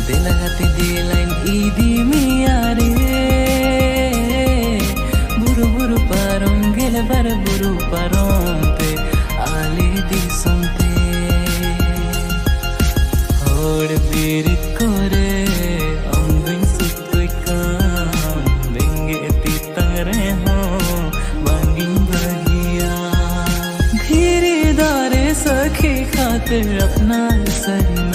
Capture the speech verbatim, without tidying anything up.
Delahati dilain idi miare Buru buru parom gele bar buru parom pe Ali di sompe Hod bir kore ambin sutoi kam Denge ti tangre ho bangin bahiya Dhiri dare sakhi khatir apna sari